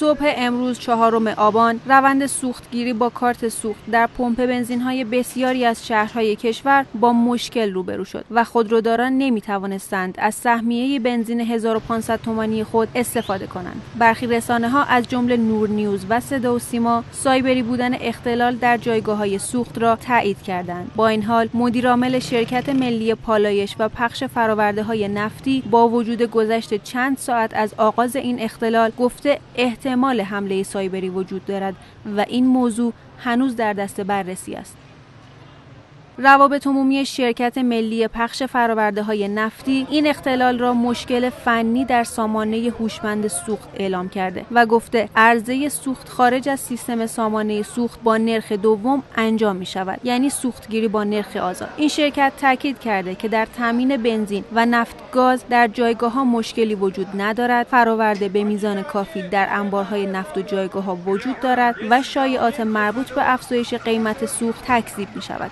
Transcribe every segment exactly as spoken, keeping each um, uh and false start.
صبح امروز چهارم آبان روند سوختگیری با کارت سوخت در پمپ بنزین‌های بسیاری از شهرهای کشور با مشکل روبرو شد و خودروداران نمی‌توانستند از سهمیه بنزین هزار و پانصد تومانی خود استفاده کنند. برخی رسانه‌ها از جمله نور نیوز و صدا و سیما سایبری بودن اختلال در جایگاه‌های سوخت را تایید کردند. با این حال مدیرعامل شرکت ملی پالایش و پخش فرآورده‌های نفتی با وجود گذشت چند ساعت از آغاز این اختلال گفته احتمال حمله سایبری وجود دارد و این موضوع هنوز در دست بررسی است. روابط عمومی شرکت ملی پخش فرآورده‌های نفتی این اختلال را مشکل فنی در سامانه هوشمند سوخت اعلام کرده و گفته عرضه سوخت خارج از سیستم سامانه سوخت با نرخ دوم انجام می شود، یعنی سوختگیری با نرخ آزاد. این شرکت تاکید کرده که در تامین بنزین و نفت گاز در جایگاه‌ها مشکلی وجود ندارد، فرآورده به میزان کافی در انبارهای نفت و جایگاه‌ها وجود دارد و شایعات مربوط به افزایش قیمت سوخت تکذیب می شود.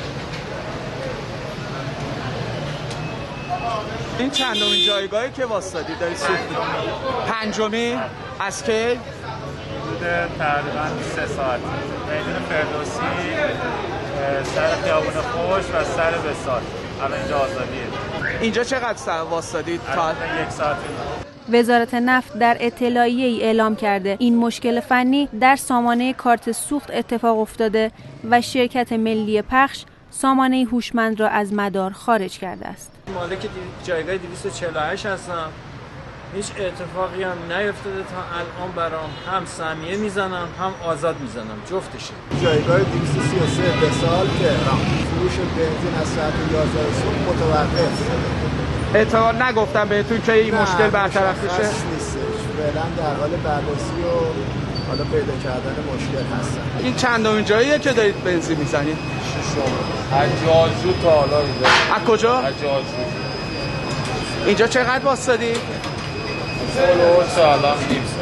این چندمین جایگاهی که واسطادی دارید سوخت؟ پنجمی؟ از کی؟ حدود تقریبا سه ساعت. میدون فردوسی، سر خیابون خوش و سر وصال. الان اینجا آزادیه. اینجا چقدر ساعت واسطادید؟ تا یک ساعت. وزارت نفت در اطلاعیه‌ای اعلام کرده این مشکل فنی در سامانه کارت سوخت اتفاق افتاده و شرکت ملی پخش سامانه هوشمند را از مدار خارج کرده است. مالک جایگاه دویست و چهل و هشت هستم. هیچ اتفاقی هم نیفتاده تا الان برام. هم سهمیه میزنم هم آزاد میزنم، جفتشه. جایگاه دویست و سی و سه بسال تهران فروش بنزین از ساعت یازده صبح متوقف شده. اعتبار نگفتم بهتون که این مشکل برطرف بشه؟ نیستش. فعلا در حال بررسی و حالا پیدا کردن مشکل هستن. این چندمین جاییه که دارید بنزین میزنید؟ از جاجو تا حالا اینجا. از کجا؟ از جاجو. اینجا چقدر واسطادی؟ سالو سالم نیم